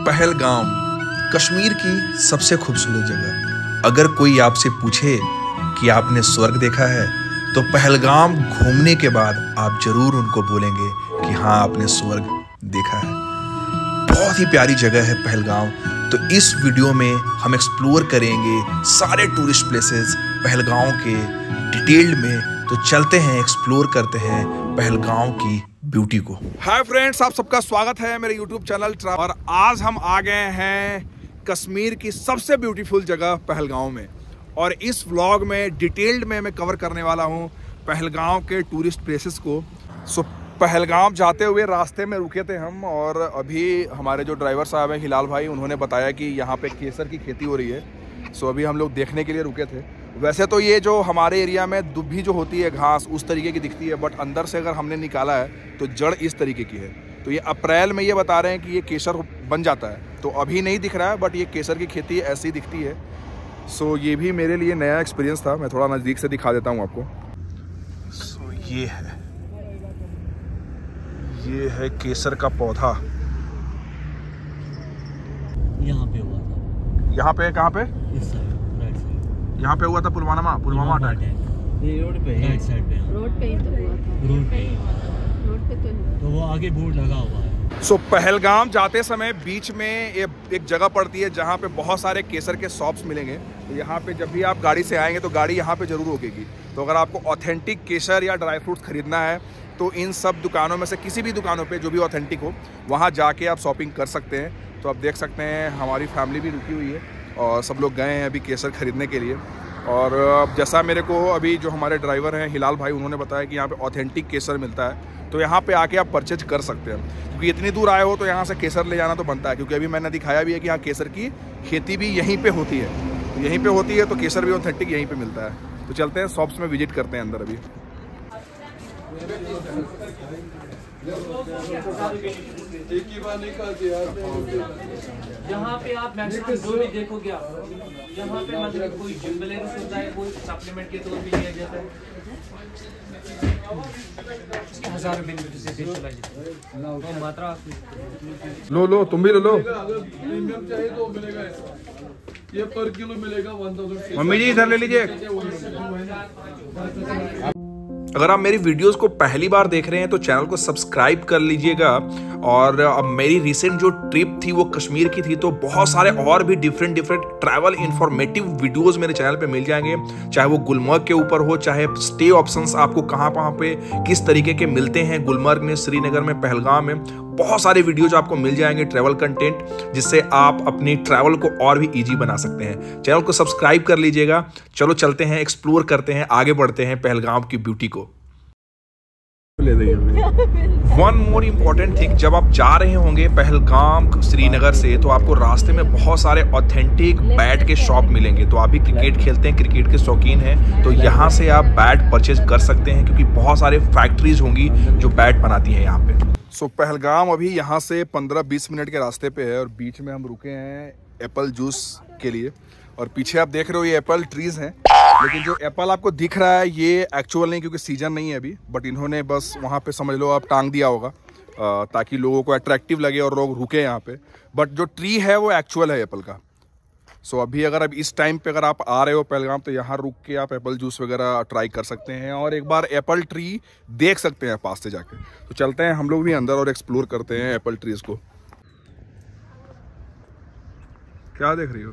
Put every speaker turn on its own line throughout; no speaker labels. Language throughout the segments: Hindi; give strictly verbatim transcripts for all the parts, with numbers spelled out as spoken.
पहलगाम कश्मीर की सबसे खूबसूरत जगह। अगर कोई आपसे पूछे कि आपने स्वर्ग देखा है तो पहलगाम घूमने के बाद आप जरूर उनको बोलेंगे कि हाँ आपने स्वर्ग देखा है। बहुत ही प्यारी जगह है पहलगाम। तो इस वीडियो में हम एक्सप्लोर करेंगे सारे टूरिस्ट प्लेसेस पहलगाम के डिटेल्ड में। तो चलते हैं, एक्सप्लोर करते हैं पहलगाम की ब्यूटी को।
हाय फ्रेंड्स, आप सबका स्वागत है मेरे यूट्यूब चैनल और आज हम आ गए हैं कश्मीर की सबसे ब्यूटीफुल जगह पहलगाम में। और इस व्लॉग में डिटेल्ड में मैं कवर करने वाला हूँ पहलगाम के टूरिस्ट प्लेसेस को। सो पहलगाम जाते हुए रास्ते में रुके थे हम, और अभी हमारे जो ड्राइवर साहब हैं हिलाल भाई, उन्होंने बताया कि यहाँ पे केसर की खेती हो रही है। सो अभी हम लोग देखने के लिए रुके थे। वैसे तो ये जो हमारे एरिया में दुब्भी जो होती है घास उस तरीके की दिखती है, बट अंदर से अगर हमने निकाला है तो जड़ इस तरीके की है। तो ये अप्रैल में ये बता रहे हैं कि ये केसर बन जाता है। तो अभी नहीं दिख रहा है, बट ये केसर की खेती ऐसी दिखती है। सो ये भी मेरे लिए नया एक्सपीरियंस था। मैं थोड़ा नज़दीक से दिखा देता हूँ आपको। सो ये है ये है केसर का पौधा।
यहाँ पे हुआ था।
यहाँ पे कहाँ पे?
इस साइड, राइट साइड।
यहाँ पे हुआ था पुलवामा पुलवामा अटैक।
ये रोड पे, राइट साइड पे।
रोड पे ही तो हुआ था।
रोड पे
रोड पे तो नहीं।
तो वो आगे बोर्ड लगा हुआ है।
सो so, पहलगाम जाते समय बीच में ये एक जगह पड़ती है जहाँ पे बहुत सारे केसर के शॉप्स मिलेंगे। तो यहाँ पे जब भी आप गाड़ी से आएंगे तो गाड़ी यहाँ पे ज़रूर रोकेगी। तो अगर आपको ऑथेंटिक केसर या ड्राई फ्रूट्स खरीदना है तो इन सब दुकानों में से किसी भी दुकानों पे जो भी ऑथेंटिक हो वहाँ जाके आप शॉपिंग कर सकते हैं। तो आप देख सकते हैं हमारी फैमिली भी रुकी हुई है और सब लोग गए हैं अभी केसर खरीदने के लिए। और जैसा मेरे को अभी जो हमारे ड्राइवर हैं हिलाल भाई, उन्होंने बताया कि यहाँ पे ऑथेंटिक केसर मिलता है। तो यहाँ पे आके आप परचेज कर सकते हैं, क्योंकि इतनी दूर आए हो तो यहाँ से केसर ले जाना तो बनता है। क्योंकि अभी मैंने दिखाया भी है कि यहाँ केसर की खेती भी यहीं पे होती है। तो यहीं पे होती है तो केसर भी ऑथेंटिक यहीं पे मिलता है। तो चलते हैं शॉप्स में विजिट करते हैं अंदर अभी।
यहाँ पे आप मैक्सिमम जो भी देखोगे आप यहाँ पे मतलब कोई जिम बैलेंस होता है, कोई सप्लीमेंट के तौर पे लिया जाता है। हजार रुपये तो मात्रा
लो लो तुम भी लो लो।
प्रीमियम चाहिए तो मिलेगा ऐसा, ये पर किलो मिलेगा वन थाउजेंड।
मम्मी जी इधर ले लीजिए। अगर आप मेरी वीडियोस को पहली बार देख रहे हैं तो चैनल को सब्सक्राइब कर लीजिएगा। और अब मेरी रिसेंट जो ट्रिप थी वो कश्मीर की थी, तो बहुत सारे और भी different different travel informative videos मेरे चैनल पे मिल जाएंगे। चाहे वो गुलमर्ग के ऊपर हो, चाहे स्टे ऑप्शंस आपको कहाँ कहाँ पे किस तरीके के मिलते हैं गुलमर्ग में, श्रीनगर में, पहलगाम में। बहुत सारे वीडियोज आपको मिल जाएंगे ट्रैवल कंटेंट, जिससे आप अपनी ट्रैवल को और भी ईजी बना सकते हैं। चैनल को सब्सक्राइब कर लीजिएगा। चलो चलते हैं, एक्सप्लोर करते हैं, आगे बढ़ते हैं पहलगाम की ब्यूटी को। वन मोर इम्पॉर्टेंट थिंग, जब आप जा रहे होंगे पहलगाम श्रीनगर से तो आपको रास्ते में बहुत सारे ऑथेंटिक बैट के शॉप मिलेंगे। तो आप भी क्रिकेट खेलते हैं, क्रिकेट के शौकीन हैं, तो यहाँ से आप बैट परचेज कर सकते हैं, क्योंकि बहुत सारे फैक्ट्रीज होंगी जो बैट बनाती हैं यहाँ पे। सो so, पहलगाम अभी यहाँ से पंद्रह बीस मिनट के रास्ते पे है और बीच में हम रुके हैं एप्पल जूस के लिए। और पीछे आप देख रहे हो ये एप्पल ट्रीज हैं, लेकिन जो एप्पल आपको दिख रहा है ये एक्चुअल नहीं, क्योंकि सीजन नहीं है अभी। बट इन्होंने बस वहाँ पे समझ लो आप टांग दिया होगा ताकि लोगों को अट्रैक्टिव लगे और लोग रुके यहाँ पे। बट जो ट्री है वो एक्चुअल है एप्पल का। सो अभी अगर अब इस टाइम पे अगर आप आ रहे हो पहलगाम तो यहाँ रुक के आप एप्पल जूस वगैरह ट्राई कर सकते हैं और एक बार एप्पल ट्री देख सकते हैं पास से जाके। तो चलते हैं हम लोग भी अंदर और एक्सप्लोर करते हैं एप्पल ट्रीज को। क्या देख रही हो?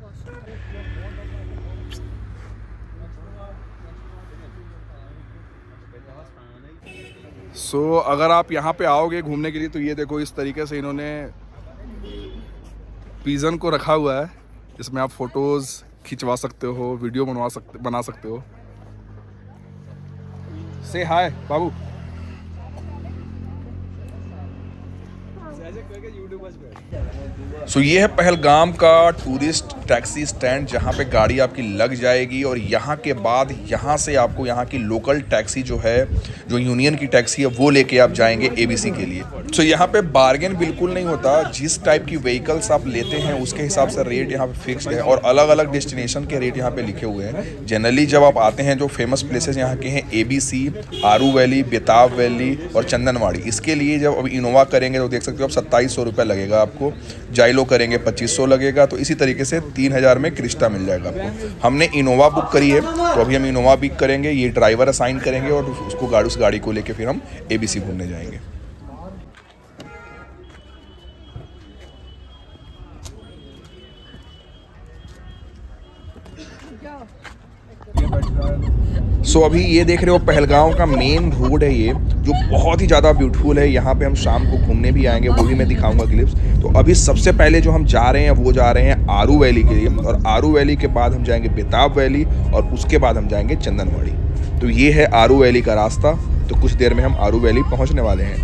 सो so, अगर आप यहाँ पे आओगे घूमने के लिए तो ये देखो इस तरीके से इन्होंने पिजन को रखा हुआ है, जिसमें आप फोटोज खिंचवा सकते हो, वीडियो बनवा सकते बना सकते हो। से हाय बाबू। सो so, ये है पहलगाम का टूरिस्ट टैक्सी स्टैंड, जहाँ पे गाड़ी आपकी लग जाएगी और यहाँ के बाद यहाँ से आपको यहाँ की लोकल टैक्सी जो है, जो यूनियन की टैक्सी है, वो लेके आप जाएंगे एबीसी के लिए। सो so, यहाँ पे बार्गेन बिल्कुल नहीं होता। जिस टाइप की व्हीकल्स आप लेते हैं उसके हिसाब से रेट यहाँ पे फिक्स्ड है और अलग अलग डेस्टिनेशन के रेट यहाँ पे लिखे हुए हैं। जनरली जब आप आते हैं, जो फेमस प्लेसेस यहाँ के हैं ABC, Aru valley, Betaab valley और चंदनवाड़ी, इसके लिए जब अब इनोवा करेंगे तो देख सकते हो आप सत्ताईस सौ रुपये लगेगा आपको।
जाइलो करेंगे पच्चीस सौ लगेगा। तो इसी तरीके से तीन हज़ार में क्रिस्टा मिल जाएगा आपको। हमने इनोवा बुक करी है, तो अभी हम इनोवा बुक करेंगे, ये ड्राइवर असाइन करेंगे और उसको गाड़ी उस गाड़ी को लेके फिर हम एबीसी घूमने जाएंगे। सो so, अभी ये देख रहे हो पहलगाम का मेन रोड है ये, जो बहुत ही ज़्यादा ब्यूटीफुल है। यहाँ पे हम शाम को घूमने भी आएंगे, वो भी मैं दिखाऊंगा क्लिप्स। तो अभी सबसे पहले जो हम जा रहे हैं वो जा रहे हैं आरू वैली के लिए, और आरू वैली के बाद हम जाएंगे बेताब वैली, और उसके बाद हम जाएंगे चंदनवाड़ी। तो ये है आरू वैली का रास्ता। तो कुछ देर में हम आरू वैली पहुँचने वाले हैं।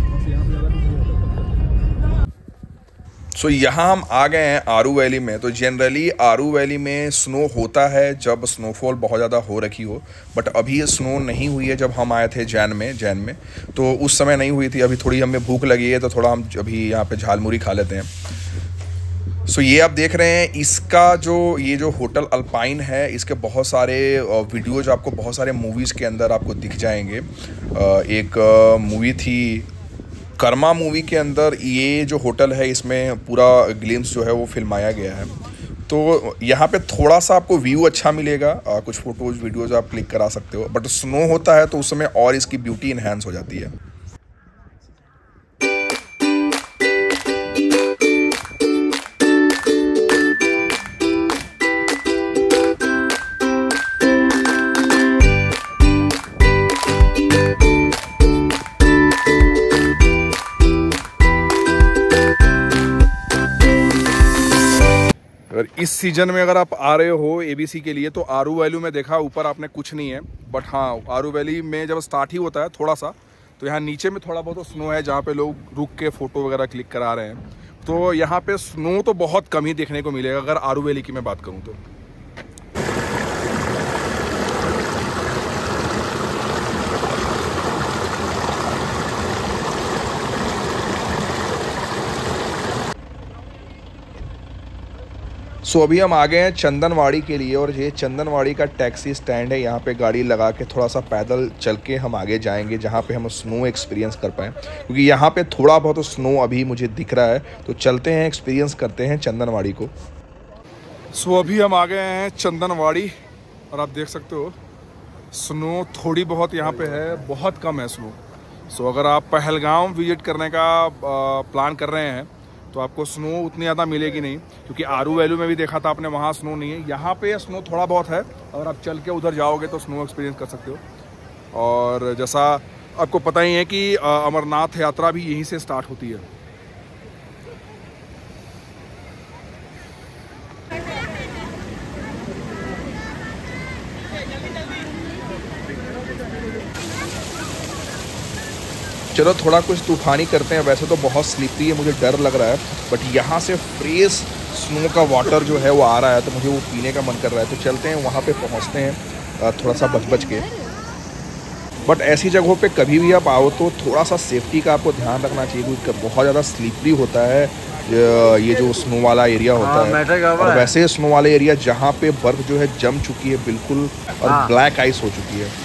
सो so, यहाँ हम आ गए हैं आरू वैली में। तो जनरली आरू वैली में स्नो होता है जब स्नोफॉल बहुत ज़्यादा हो रखी हो, बट अभी स्नो नहीं हुई है। जब हम आए थे जैन में जैन में तो उस समय नहीं हुई थी। अभी थोड़ी हमें भूख लगी है तो थोड़ा हम अभी यहाँ पे झालमुरी खा लेते हैं। सो so, ये आप देख रहे हैं इसका जो ये जो होटल अल्पाइन है, इसके बहुत सारे वीडियोज़ आपको बहुत सारे मूवीज़ के अंदर आपको दिख जाएंगे। एक मूवी थी कर्मा, मूवी के अंदर ये जो होटल है इसमें पूरा ग्लिम्स जो है वो फिल्माया गया है। तो यहाँ पे थोड़ा सा आपको व्यू अच्छा मिलेगा, आ, कुछ फ़ोटोज़ वीडियोज़ आप क्लिक करा सकते हो, बट स्नो होता है तो उस समय और इसकी ब्यूटी इन्हेंस हो जाती है। अगर इस सीज़न में अगर आप आ रहे हो एबीसी के लिए तो आरू वैली में देखा ऊपर आपने कुछ नहीं है, बट हाँ आरू वैली में जब स्टार्ट ही होता है थोड़ा सा, तो यहाँ नीचे में थोड़ा बहुत स्नो है जहाँ पे लोग रुक के फ़ोटो वगैरह क्लिक करा रहे हैं। तो यहाँ पे स्नो तो बहुत कम ही देखने को मिलेगा अगर आरू वैली की मैं बात करूँ तो। सो so, अभी हम आ गए हैं चंदनवाड़ी के लिए, और ये चंदनवाड़ी का टैक्सी स्टैंड है। यहाँ पे गाड़ी लगा के थोड़ा सा पैदल चल के हम आगे जाएंगे जहाँ पे हम स्नो एक्सपीरियंस कर पाएँ, क्योंकि यहाँ पे थोड़ा बहुत स्नो अभी मुझे दिख रहा है। तो चलते हैं, एक्सपीरियंस करते हैं चंदनवाड़ी को। सो so, अभी हम आ गए हैं चंदनवाड़ी, और आप देख सकते हो स्नो थोड़ी बहुत यहाँ पे है, बहुत कम है स्नो। सो so, अगर आप पहलगाम विजिट करने का प्लान कर रहे हैं तो आपको स्नो उतनी ज़्यादा मिलेगी नहीं, क्योंकि आरू वैली में भी देखा था आपने, वहाँ स्नो नहीं है। यहाँ पे स्नो थोड़ा बहुत है, और आप चल के उधर जाओगे तो स्नो एक्सपीरियंस कर सकते हो। और जैसा आपको पता ही है कि अमरनाथ यात्रा भी यहीं से स्टार्ट होती है। चलो थोड़ा कुछ तूफानी करते हैं। वैसे तो बहुत स्लिपरी है, मुझे डर लग रहा है, बट यहाँ से फ्रेश स्नो का वाटर जो है वो आ रहा है, तो मुझे वो पीने का मन कर रहा है। तो चलते हैं वहाँ पे पहुँचते हैं थोड़ा सा बच बच के। बट ऐसी जगहों पे कभी भी आप आओ तो थोड़ा सा सेफ्टी का आपको ध्यान रखना चाहिए, क्योंकि बहुत ज़्यादा स्लिपरी होता है ये जो स्नो वाला एरिया होता है। और वैसे स्नो वाले एरिया जहाँ पे बर्फ़ जो है जम चुकी है बिल्कुल, और ब्लैक आइस हो चुकी है।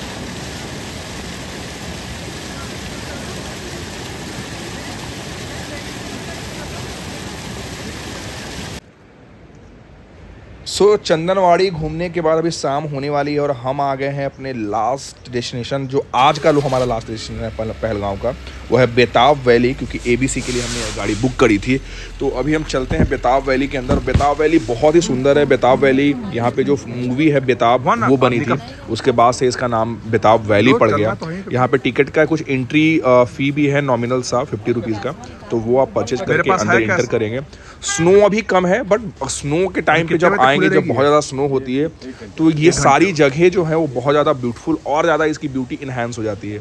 सो so, चंदनवाड़ी घूमने के बाद अभी शाम होने वाली है, और हम आ गए हैं अपने लास्ट डेस्टिनेशन, जो आज का लो हमारा लास्ट डेस्टिनेशन है पहलगाम का, वो है बेताब वैली। क्योंकि एबीसी के लिए हमने गाड़ी बुक करी थी, तो अभी हम चलते हैं बेताब वैली के अंदर। बेताब वैली बहुत ही सुंदर है। बेताब वैली यहाँ पे जो मूवी है बेताब वो बनी थी, उसके बाद से इसका नाम बेताब वैली पड़ गया। यहाँ पे टिकट का कुछ एंट्री फी भी है, नॉमिनल सा फिफ्टी रुपीज़ का, तो वो आप परचेज करके अंदर इंटर करेंगे। स्नो अभी कम है, बट स्नो के टाइम पे जब आएंगे, जब बहुत ज़्यादा स्नो होती है, तो ये सारी जगह जो है वो बहुत ज़्यादा ब्यूटीफुल और ज़्यादा इसकी ब्यूटी इन्हांस हो जाती है।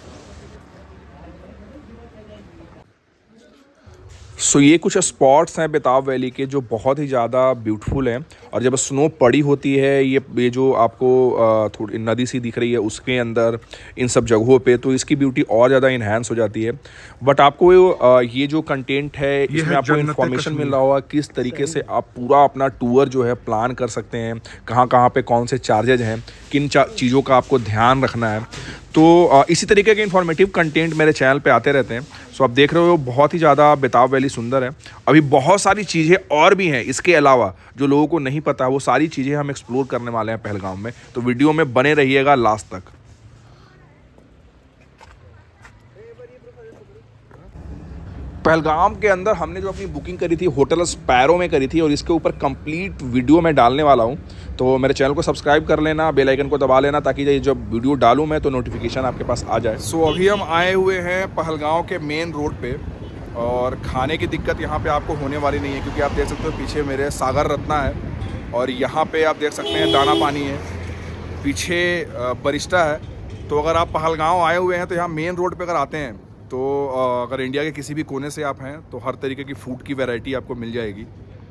सो so, ये कुछ स्पॉट्स हैं बेताब वैली के जो बहुत ही ज़्यादा ब्यूटीफुल हैं, और जब स्नो पड़ी होती है, ये ये जो आपको थोड़ी नदी सी दिख रही है उसके अंदर, इन सब जगहों पे, तो इसकी ब्यूटी और ज़्यादा इन्हांस हो जाती है। बट आपको ये जो कंटेंट है इसमें आपको इन्फॉर्मेशन मिल रहा होगा किस तरीके से आप पूरा अपना टूर जो है प्लान कर सकते हैं, कहाँ कहाँ पे कौन से चार्जेज हैं, किन चीज़ों का आपको ध्यान रखना है।
तो इसी तरीके के इन्फॉर्मेटिव कंटेंट मेरे चैनल पे आते रहते हैं। सो आप देख रहे हो बहुत ही ज़्यादा बेताब वैली सुंदर है। अभी बहुत सारी चीज़ें और भी हैं इसके अलावा जो लोगों को नहीं पता, वो सारी चीज़ें हम एक्सप्लोर करने वाले हैं पहलगाम में। तो वीडियो में बने रहिएगा लास्ट तक। पहलगाम के अंदर हमने जो अपनी बुकिंग करी थी होटल स्पैरो में करी थी, और इसके ऊपर कंप्लीट वीडियो मैं डालने वाला हूं। तो मेरे चैनल को सब्सक्राइब कर लेना, बेल आइकन को दबा लेना, ताकि जब वीडियो डालूं मैं तो नोटिफिकेशन आपके पास आ जाए। सो so, अभी हम आए हुए हैं पहलगाम के मेन रोड पे, और खाने की दिक्कत यहाँ पे आपको होने वाली नहीं है, क्योंकि आप देख सकते हो पीछे मेरे सागर रत्ना है, और यहाँ पे आप देख सकते हैं दाना पानी है, पीछे बरिस्टा है। तो अगर आप पहलगाम आए हुए हैं तो यहाँ मेन रोड पर अगर आते हैं तो अगर इंडिया के किसी भी कोने से आप हैं तो हर तरीके की फूड की वैरायटी आपको मिल जाएगी।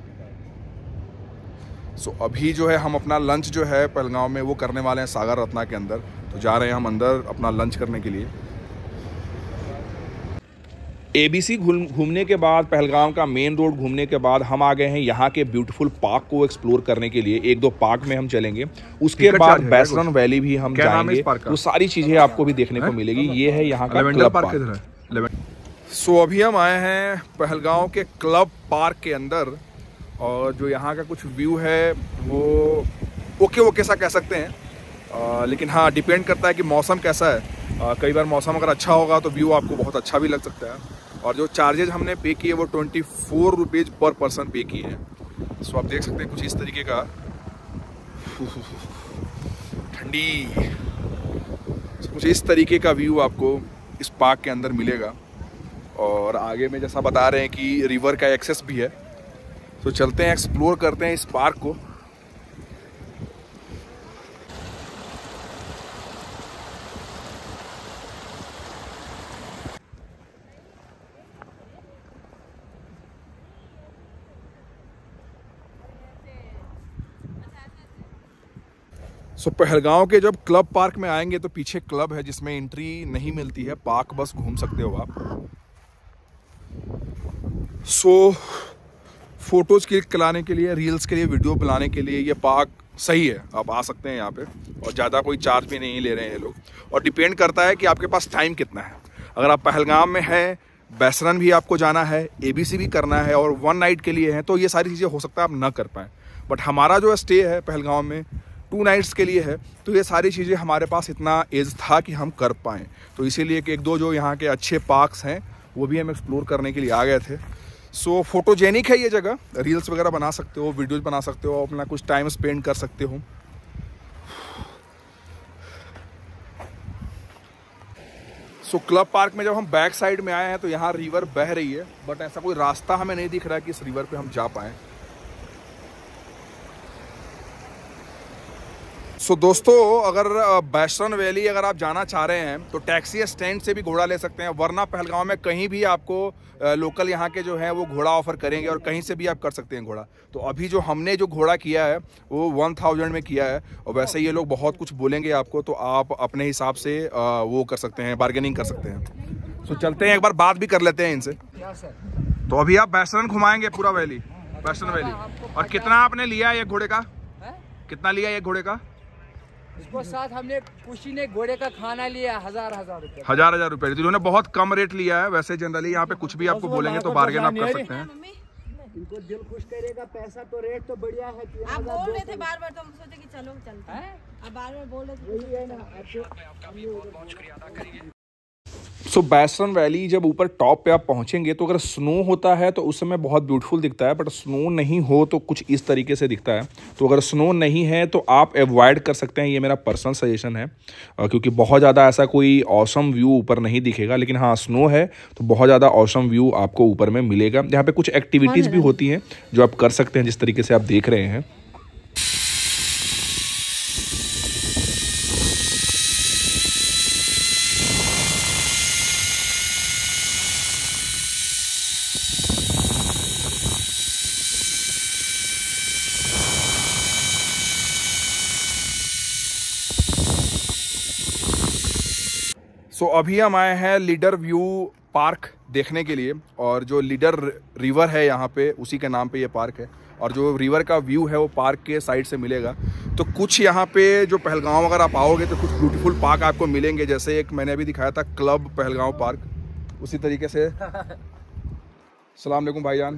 सो so, अभी जो है हम अपना लंच जो है पहलगाम में वो करने वाले हैं सागर रत्ना के अंदर। तो जा रहे हैं हम अंदर अपना लंच करने के लिए। एबीसी घूमने के बाद, पहलगाम का मेन रोड घूमने के बाद हम आ गए हैं यहाँ के ब्यूटीफुल पार्क को एक्सप्लोर करने के लिए। एक दो पार्क में हम चलेंगे, उसके बाद बैसरन वैली भी हम जाएंगे। वो सारी चीज़ें आपको भी देखने को मिलेगी। ये है यहाँ का क्लब पार्क। सो so, अभी हम आए हैं पहलगाम के क्लब पार्क के अंदर, और जो यहाँ का कुछ व्यू है वो ओके ओके सा कह सकते हैं, आ, लेकिन हाँ डिपेंड करता है कि मौसम कैसा है। आ, कई बार मौसम अगर अच्छा होगा तो व्यू आपको बहुत अच्छा भी लग सकता है। और जो चार्जेज हमने पे किए वो ट्वेंटी फोर रुपीज़ पर पर्सन पे किए हैं। सो आप देख सकते हैं कुछ इस तरीके का ठंडी, कुछ इस तरीके का व्यू आपको इस पार्क के अंदर मिलेगा। और आगे में जैसा बता रहे हैं कि रिवर का एक्सेस भी है। तो चलते हैं, एक्सप्लोर करते हैं इस पार्क को। सो so, पहलगाम के जब क्लब पार्क में आएंगे तो पीछे क्लब है जिसमें एंट्री नहीं मिलती है, पार्क बस घूम सकते हो आप। सो so, फोटोज़ क्लिक कराने के लिए, रील्स के लिए, वीडियो बनाने के लिए ये पार्क सही है। आप आ सकते हैं यहाँ पे, और ज़्यादा कोई चार्ज भी नहीं ले रहे हैं ये लोग। और डिपेंड करता है कि आपके पास टाइम कितना है। अगर आप पहलगाम में हैं, बैसरन भी आपको जाना है, एबीसी भी करना है, और वन नाइट के लिए हैं, तो ये सारी चीज़ें हो सकता है आप ना कर पाएँ। बट हमारा जो स्टे है पहलगाम में टू नाइट्स के लिए है, तो ये सारी चीज़ें हमारे पास इतना एज था कि हम कर पाएँ। तो इसीलिए एक दो जो यहाँ के अच्छे पार्क्स हैं वो भी हम एक्सप्लोर करने के लिए आ गए थे। सो so, फोटोजेनिक है ये जगह, रील्स वगैरह बना सकते हो, वीडियोस बना सकते हो, अपना कुछ टाइम स्पेंड कर सकते हो। सो so, क्लब पार्क में जब हम बैक साइड में आए हैं तो यहाँ रिवर बह रही है, बट ऐसा कोई रास्ता हमें नहीं दिख रहा है कि इस रिवर पे हम जा पाएँ। सो so, दोस्तों अगर बैसरन वैली अगर आप जाना चाह रहे हैं तो टैक्सी स्टैंड से भी घोड़ा ले सकते हैं, वरना पहलगाम में कहीं भी आपको लोकल यहाँ के जो हैं वो घोड़ा ऑफर करेंगे, और कहीं से भी आप कर सकते हैं घोड़ा। तो अभी जो हमने जो घोड़ा किया है वो वन थाउजेंड में किया है, और वैसे ये लोग बहुत कुछ बोलेंगे आपको, तो आप अपने हिसाब से वो कर सकते हैं, बार्गेनिंग कर सकते हैं। सो so, चलते हैं, एक बार बात भी कर लेते हैं इनसे। तो अभी आप बैसरन घुमाएंगे पूरा वैली, बैसरन वैली। और कितना आपने लिया ये घोड़े का, कितना लिया ये घोड़े का?
इसको साथ हमने कुशी ने घोड़े का खाना लिया हजार हजार रुपए
हजार हजार रुपए। तो इन्होंने बहुत कम रेट लिया है। वैसे जनरली यहाँ पे कुछ भी आपको बोलेंगे तो बार्गेन आप कर सकते हैं।
इनको दिल खुश करेगा, पैसा तो रेट तो बढ़िया है।
आप बोल रहे थे बार बार, तो हम सोचे कि चलो चलते हैं। आप बार बार बोल रहे थे।
सो so, बैसरन वैली जब ऊपर टॉप पे आप पहुंचेंगे तो अगर स्नो होता है तो उस समय बहुत ब्यूटीफुल दिखता है, बट स्नो नहीं हो तो कुछ इस तरीके से दिखता है। तो अगर स्नो नहीं है तो आप अवॉइड कर सकते हैं, ये मेरा पर्सनल सजेशन है, क्योंकि बहुत ज़्यादा ऐसा कोई ऑसम व्यू ऊपर नहीं दिखेगा। लेकिन हाँ, स्नो है तो बहुत ज़्यादा ऑसम व्यू आपको ऊपर में मिलेगा। यहाँ पे कुछ एक्टिविटीज़ भी होती हैं जो आप कर सकते हैं, जिस तरीके से आप देख रहे हैं। सो so, अभी हम आए हैं लीडर व्यू पार्क देखने के लिए, और जो लीडर रिवर है यहाँ पे उसी के नाम पे ये पार्क है, और जो रिवर का व्यू है वो पार्क के साइड से मिलेगा। तो कुछ यहाँ पे जो पहलगाम अगर आप आओगे तो कुछ ब्यूटीफुल पार्क आपको मिलेंगे, जैसे एक मैंने अभी दिखाया था क्लब पहलगाम पार्क, उसी तरीके से। सलाम अलैकुम भाईजान।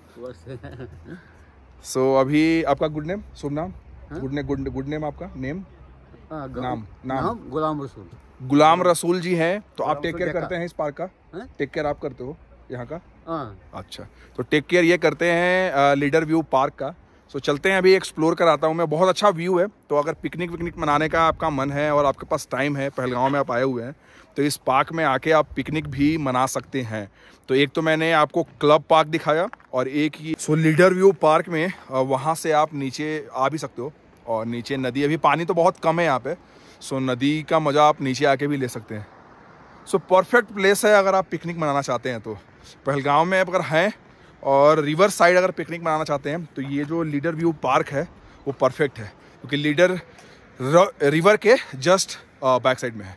सो so, अभी आपका गुड नेम, शुभ नाम, good name, good good name आपका नेम, नाम नाम
गुलाम रसूल।
गुलाम रसूल जी हैं। तो आप टेक केयर करते हैं इस पार्क का? टेक केयर आप करते हो यहाँ का? अच्छा, तो टेक केयर ये करते हैं लीडर व्यू पार्क का। सो चलते हैं, अभी एक्सप्लोर कराता हूँ मैं। बहुत अच्छा व्यू है, तो अगर पिकनिक विकनिक मनाने का आपका मन है और आपके पास टाइम है, पहलगाम में आप आए हुए हैं, तो इस पार्क में आके आप पिकनिक भी मना सकते हैं। तो एक तो मैंने आपको क्लब पार्क दिखाया, और एक ही सो लीडर व्यू पार्क में वहाँ से आप नीचे आ भी सकते हो, और नीचे नदी, अभी पानी तो बहुत कम है यहाँ पे, सो नदी का मज़ा आप नीचे आके भी ले सकते हैं। सो परफेक्ट प्लेस है अगर आप पिकनिक मनाना चाहते हैं तो। पहलगाम में अगर हैं और रिवर साइड अगर पिकनिक मनाना चाहते हैं तो ये जो लीडर व्यू पार्क है वो परफेक्ट है, क्योंकि लीडर रिवर के जस्ट बैक साइड में है।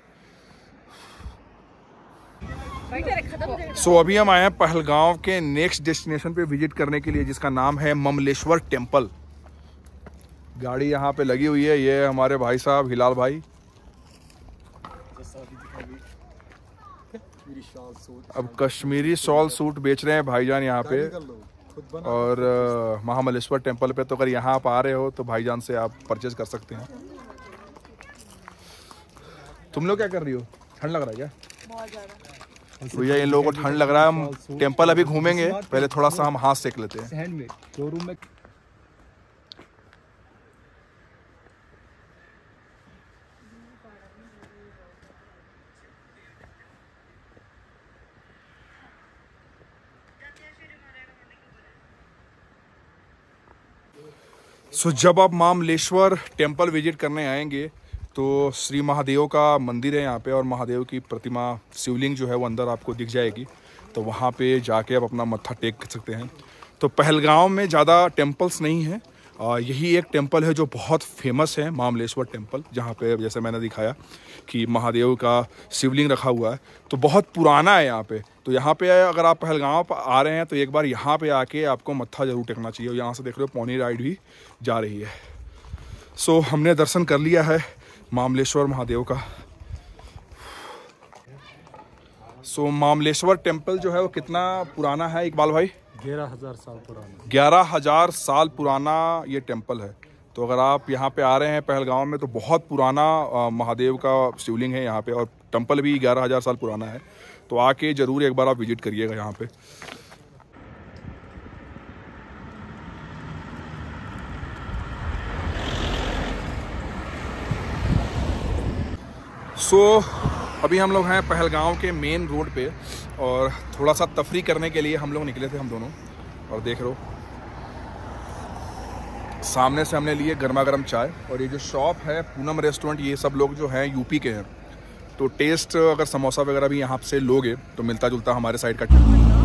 सो so, अभी हम आए हैं पहलगाम के नेक्स्ट डेस्टिनेशन पे विजिट करने के लिए, जिसका नाम है ममलेश्वर टेम्पल। गाड़ी यहाँ पे लगी हुई है, ये हमारे भाई साहब हिलाल भाई। अब कश्मीरी शॉल सूट बेच रहे हैं भाईजान यहाँ पे, और महामलेश्वर टेम्पल पे। तो अगर यहाँ आप आ रहे हो तो भाईजान से आप परचेज कर सकते हैं। तुम लोग क्या कर रही हो? ठंड लग रहा है क्या?
बहुत ज्यादा
भैया इन लोगों को ठंड लग रहा है। हम टेम्पल अभी घूमेंगे, पहले थोड़ा सा हम हाथ सेक लेते हैं।
हैंडमेड शोरूम में
सो so, जब आप ममलेश्वर टेम्पल विजिट करने आएंगे तो श्री महादेव का मंदिर है यहाँ पे, और महादेव की प्रतिमा शिवलिंग जो है वो अंदर आपको दिख जाएगी। तो वहाँ पे जाके आप अपना मत्था टेक सकते हैं। तो पहलगाम में ज़्यादा टेम्पल्स नहीं है, यही एक टेम्पल है जो बहुत फेमस है, ममलेश्वर टेम्पल, जहाँ पे जैसे मैंने दिखाया कि महादेव का शिवलिंग रखा हुआ है। तो बहुत पुराना है यहाँ पे। तो यहाँ पे अगर आप पहलगाम आ रहे हैं तो एक बार यहाँ पे आके आपको मत्था जरूर टेकना चाहिए। यहाँ से देख रहे हो पौनी राइड भी जा रही है। सो हमने दर्शन कर लिया है ममलेश्वर महादेव का। सो ममलेश्वर टेम्पल जो है वो कितना पुराना है इकबाल भाई?
ग्यारह हजार साल पुराना।
ग्यारह हजार साल पुराना ये टेम्पल है। तो अगर आप यहाँ पे आ रहे हैं पहलगाम में तो बहुत पुराना महादेव का शिवलिंग है यहाँ पे, और टेम्पल भी ग्यारह हजार साल पुराना है। तो आके ज़रूर एक बार आप विजिट करिएगा यहाँ पे। सो so, अभी हम लोग हैं पहलगाम के मेन रोड पे, और थोड़ा सा तफरी करने के लिए हम लोग निकले थे हम दोनों। और देख रहे हो सामने से हमने लिए गर्मा गर्म चाय, और ये जो शॉप है पूनम रेस्टोरेंट, ये सब लोग जो हैं यूपी के हैं। तो टेस्ट अगर समोसा वगैरह भी यहाँ से लोगे तो मिलता जुलता हमारे साइड का।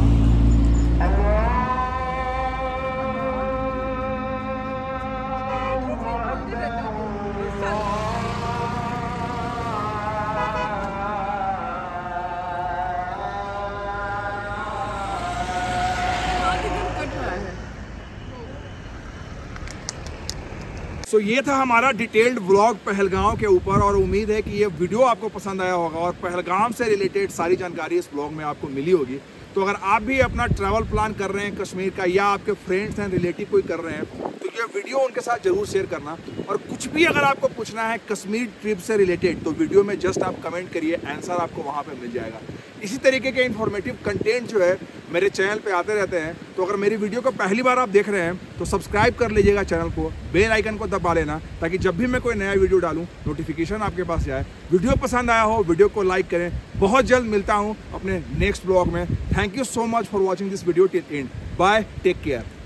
सो so, ये था हमारा डिटेल्ड व्लॉग पहलगाम के ऊपर, और उम्मीद है कि ये वीडियो आपको पसंद आया होगा और पहलगाम से रिलेटेड सारी जानकारी इस व्लॉग में आपको मिली होगी। तो अगर आप भी अपना ट्रैवल प्लान कर रहे हैं कश्मीर का, या आपके फ्रेंड्स हैं, रिलेटिव कोई कर रहे हैं, तो ये वीडियो उनके साथ जरूर शेयर करना। और कुछ भी अगर आपको पूछना है कश्मीर ट्रिप से रिलेटेड तो वीडियो में जस्ट आप कमेंट करिए, आंसर आपको वहाँ पे मिल जाएगा। इसी तरीके के इन्फॉर्मेटिव कंटेंट जो है मेरे चैनल पे आते रहते हैं। तो अगर मेरी वीडियो को पहली बार आप देख रहे हैं तो सब्सक्राइब कर लीजिएगा चैनल को, बेल आइकन को दबा लेना, ताकि जब भी मैं कोई नया वीडियो डालूं नोटिफिकेशन आपके पास जाए। वीडियो पसंद आया हो वीडियो को लाइक करें। बहुत जल्द मिलता हूं अपने नेक्स्ट ब्लॉग में। Thank you so much for watching this video till end. Bye, take care.